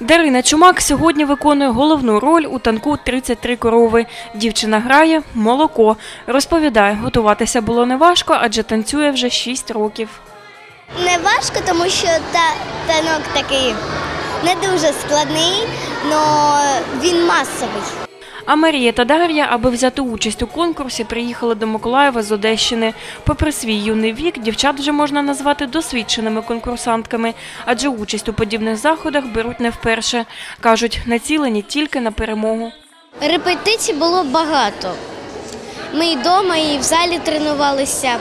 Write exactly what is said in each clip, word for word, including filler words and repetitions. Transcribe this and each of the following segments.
Дарина Чумак сьогодні виконує головну роль у танку «тридцять три корови». Дівчина грає «Молоко». Розповідає, готуватися було неважко, адже танцює вже шість років. Не важко, тому що та, танок такий не дуже складний, але він масовий. А Марія та Дар'я, аби взяти участь у конкурсі, приїхали до Миколаєва з Одещини. Попри свій юний вік, дівчат вже можна назвати досвідченими конкурсантками, адже участь у подібних заходах беруть не вперше. Кажуть, націлені тільки на перемогу. Репетицій було багато. Ми і вдома, і в залі тренувалися.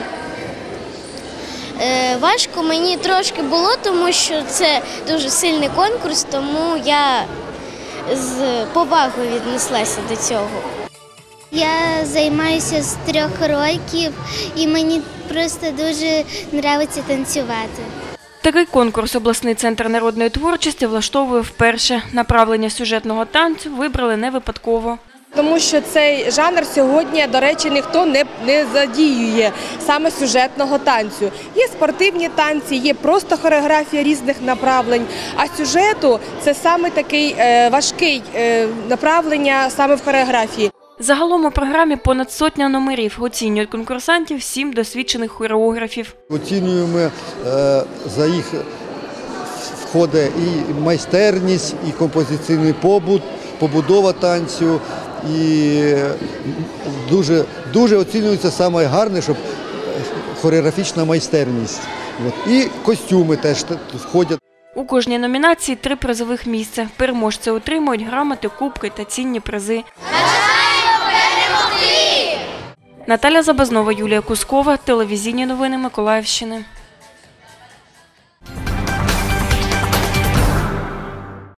Е, важко мені трошки було, тому що це дуже сильний конкурс, тому я з повагою віднеслася до цього. Я займаюся з трьох років і мені просто дуже подобається танцювати. Такий конкурс обласний центр народної творчості влаштовує вперше. Направлення сюжетного танцю вибрали не випадково. Тому що цей жанр сьогодні, до речі, ніхто не, не задіює саме сюжетного танцю. Є спортивні танці, є просто хореографія різних направлень, а сюжету – це саме такий е, важкий е, направлення саме в хореографії. Загалом у програмі понад сотня номерів. Оцінюють конкурсантів сім досвідчених хореографів. Оцінюємо е, за їх входить і майстерність, і композиційний побут, побудова танцю. І дуже, дуже оцінюється саме гарне, щоб хореографічна майстерність. От. І костюми теж входять. У кожній номінації три призових місця. Переможці отримують грамоти, кубки та цінні призи. Бажаємо перемогти! Наталя Забазнова, Юлія Кускова. Телевізійні новини Миколаївщини.